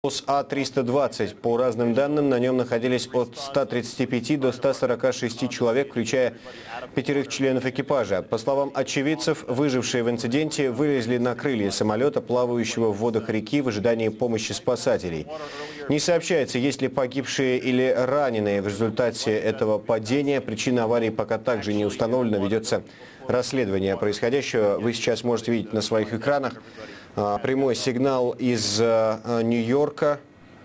А-320. По разным данным, на нем находились от 135 до 146 человек, включая 5 членов экипажа. По словам очевидцев, выжившие в инциденте вылезли на крылья самолета, плавающего в водах реки в ожидании помощи спасателей. Не сообщается, есть ли погибшие или раненые в результате этого падения. Причина аварии пока также не установлена. Ведется расследование происходящего. Вы сейчас можете видеть на своих экранах прямой сигнал из Нью-Йорка.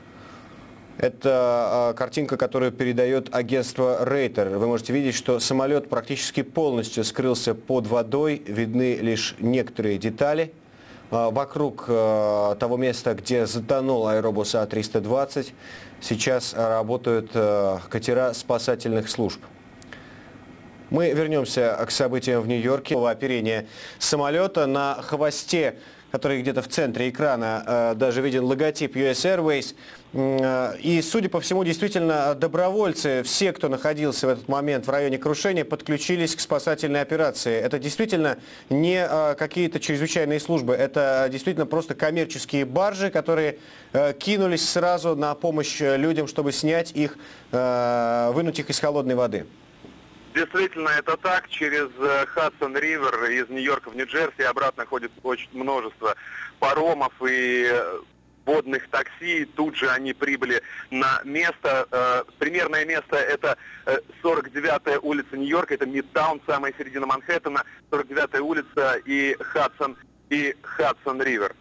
Это картинка, которую передает агентство Рейтер. Вы можете видеть, что самолет практически полностью скрылся под водой. Видны лишь некоторые детали. Вокруг того места, где затонул аэробус А-320, сейчас работают катера спасательных служб. Мы вернемся к событиям в Нью-Йорке. Оперение самолета на хвосте, который где-то в центре экрана, даже виден логотип US Airways. И, судя по всему, действительно, добровольцы, все, кто находился в этот момент в районе крушения, подключились к спасательной операции. Это действительно не какие-то чрезвычайные службы, это действительно просто коммерческие баржи, которые кинулись сразу на помощь людям, чтобы снять их, вынуть их из холодной воды. Действительно, это так. Через Хадсон-Ривер из Нью-Йорка в Нью-Джерси обратно ходит очень множество паромов и водных такси. Тут же они прибыли на место. Примерное место — это 49-я улица Нью-Йорка, это Мидтаун, самая середина Манхэттена, 49-я улица и Хадсон-Ривер.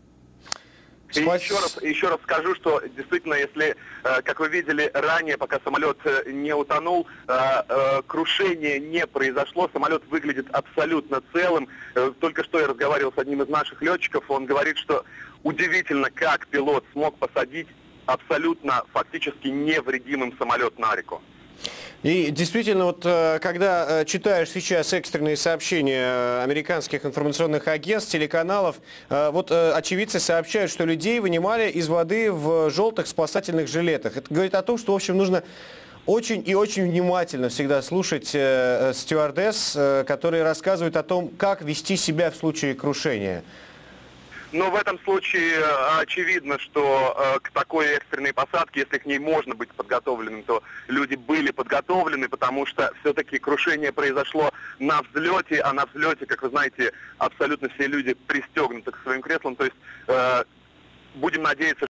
И еще раз скажу, что действительно, если, как вы видели ранее, пока самолет не утонул, крушение не произошло, самолет выглядит абсолютно целым. Только что я разговаривал с одним из наших летчиков, он говорит, что удивительно, как пилот смог посадить абсолютно, фактически невредимым самолет на реку. И действительно, вот когда читаешь сейчас экстренные сообщения американских информационных агентств, телеканалов, вот очевидцы сообщают, что людей вынимали из воды в желтых спасательных жилетах. Это говорит о том, что, в общем, нужно очень и очень внимательно всегда слушать стюардесс, которые рассказывают о том, как вести себя в случае крушения. Но в этом случае очевидно, что к такой экстренной посадке, если к ней можно быть подготовленным, то люди были подготовлены, потому что все-таки крушение произошло на взлете, а на взлете, как вы знаете, абсолютно все люди пристегнуты к своим креслам. То есть будем надеяться,